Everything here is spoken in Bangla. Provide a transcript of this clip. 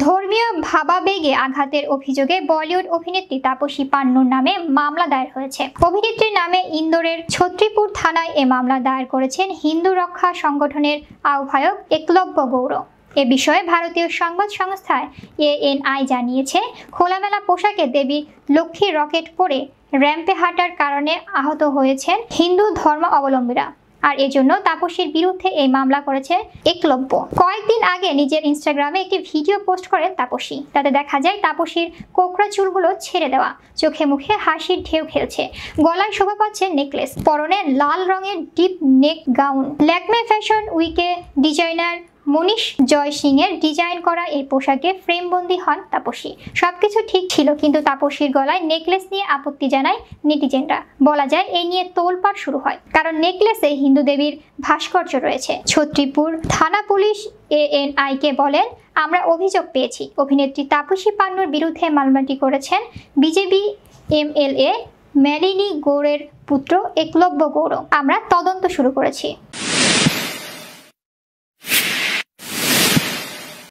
ধর্মীয় ভাবাবেগে আঘাতের অভিযোগে বলিউড অভিনেত্রী তাপসী পান্নুর নামে মামলা দায়ের হয়েছে। অভিনেত্রীর নামে ইন্দোরের ছত্রিপুর থানায় এ মামলা দায়ের করেছেন হিন্দু রক্ষা সংগঠনের আহ্বায়ক একলব্য গৌর। এ বিষয়ে ভারতীয় সংবাদ সংস্থা ANI জানিয়েছে, খোলামেলা পোশাকে দেবী লক্ষ্মীর রকেট পরে র্যাম্পে হাঁটার কারণে আহত হয়েছেন হিন্দু ধর্ম অবলম্বীরা, আর এজন্য তাপসীর বিরুদ্ধে এই মামলা করেছে একলব্য। কয়েকদিন আগে নিজের ইনস্টাগ্রামে একটি ভিডিও পোস্ট করেন তাপসী। তাতে দেখা যায় তাপসীর কোকড়া চুলগুলো ছেড়ে দেওয়া, চোখে মুখে হাসির ঢেউ খেলছে, গলায় শোভা পাচ্ছে নেকলেস, পরনে লাল রঙের deep neck gown. Lakme fashion উইকে ডিজাইনার মনীষ জয় সিং এর ডিজাইন করা এই পোশাকে ফ্রেমবন্দি হন তাপসী। সবকিছু ঠিক ছিল, কিন্তু তাপসীর গলায় নেকলেস নিয়ে আপত্তি জানায় নেটিজেনরা। বলা যায় এই নিয়ে তোলপাড় শুরু হয়, কারণ নেকলেসে হিন্দু দেবীর ভাস্কর্য রয়েছে। ছত্রিপুর থানা পুলিশ ANI কে বলেন, আমরা অভিযোগ পেয়েছি অভিনেত্রী তাপসী পান্নুর বিরুদ্ধে মামলাটি করেছেন বিজেপি MLA মেলিনী গৌড়ের পুত্র একলব্য গৌর। আমরা তদন্ত শুরু করেছি।